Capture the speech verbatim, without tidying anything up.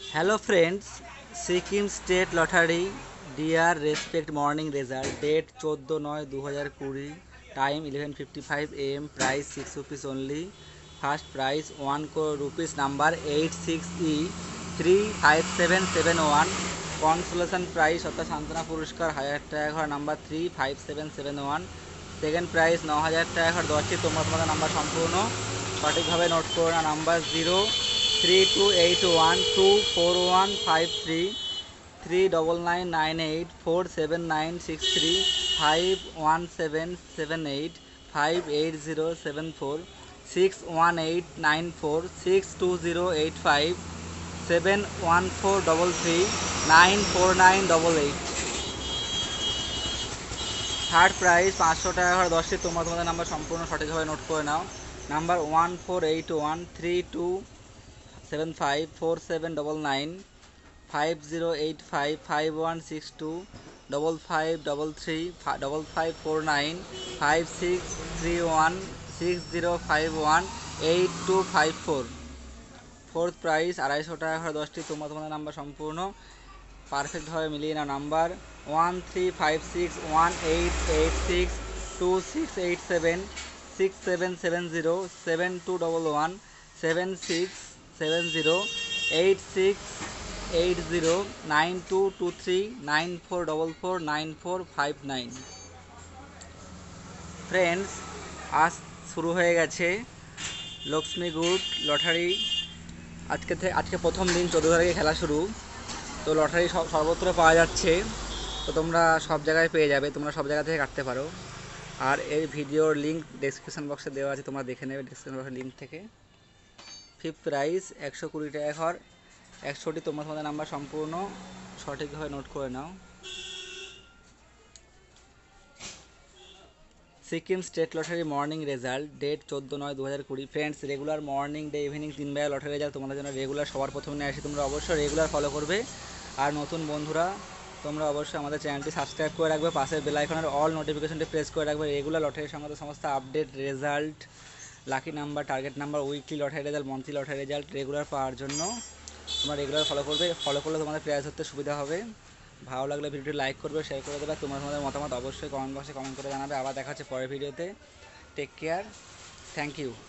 Hello friends, Sikkim State Lottery, dear respect morning result, date চোদ্দো নয় দু হাজার কুড়ি, time eleven fifty-five a m, price six rupees only, first prize one crore rupees, number eight six E three five seven seven one, consolation prize অর্থাৎ সান্ত্বনা পুরস্কার হাজার টাকা ঘর number three five seven seven one, second prize ন হাজার টাকা ঘর দশটি তোমরা তোমাদের নাম্বার সম্পূর্ণ সঠিকভাবে নোট করো না। Number zero three two eight one two four one five three, three double nine nine eight four seven nine six three, five one seven seven eight five eight zero seven four, six one eight nine four six two zero eight five, seven one four double three nine four nine double eight. Third prize পাঁচশো টাকা করে দশটি তোমরা তোমাদের number সম্পূর্ণ সঠিকভাবে note করে নাও। Number one four eight one three two seven five four seven double nine, five zero eight five five one six two double five double three double five four nine, five six three one six zero five one eight two five four. Fourth prize আড়াইশো টাকা করে দশটি তোমরা তোমাদের number সম্পূর্ণ পারফেক্টভাবে মিলিয়ে নাও। Number one three five six one eight eight six two six eight seven six seven seven zero seven two double one seven six seven zero eight six eight zero nine two two three nine four double four nine four five nine. Friends, আজ শুরু হয়ে গেছে Lakshmi good lottery. আজকে থেকে আজকে প্রথম দিন চোদ্দো তারিখে খেলা শুরু। তো লটারি সব সর্বত্র পাওয়া যাচ্ছে, তো তোমরা সব জায়গায় পেয়ে যাবে, তোমরা সব জায়গা থেকে কাটতে পারো। আর এই ভিডিওর লিঙ্ক ডেসক্রিপশন বক্সে দেওয়া আছে, তোমরা দেখে নেবে ডেসক্রিপশন বক্সের লিঙ্ক থেকে। ফিফথ প্রাইজ একশো কুড়ি টাকা ঘর, একশোটি তোমরা তোমাদের নাম্বার সম্পূর্ণ সঠিকভাবে নোট করে নাও। Sikkim state lottery morning result, date চোদ্দো নয় দু হাজার কুড়ি। Friends, regular morning day evening তিন বেলা লটারি রেজাল্ট তোমাদের জন্য রেগুলার সবার প্রথমে নিয়ে আসি, তোমরা অবশ্যই রেগুলার ফলো করবে। আর নতুন বন্ধুরা তোমরা অবশ্যই আমাদের চ্যানেলটি সাবস্ক্রাইব করে রাখবে, পাশের বেল আইকনের অল নোটিফিকেশনটি প্রেস করে রাখবে। রেগুলার লটারির সংক্রান্ত সমস্ত update, result, lucky number, target number, weekly lottery result, monthly lottery result regular পাওয়ার জন্য তোমরা রেগুলার ফলো করবে। ফলো করলে তোমাদের প্রাইজ ধরতে সুবিধা হবে। ভালো লাগলে ভিডিওটি লাইক করবে, শেয়ার করে দেবে। তোমরা তোমাদের মতামত অবশ্যই কমেন্ট বক্সে কমেন্ট করে জানাবে। আবার দেখা হচ্ছে পরের ভিডিওতে। Take care, thank you.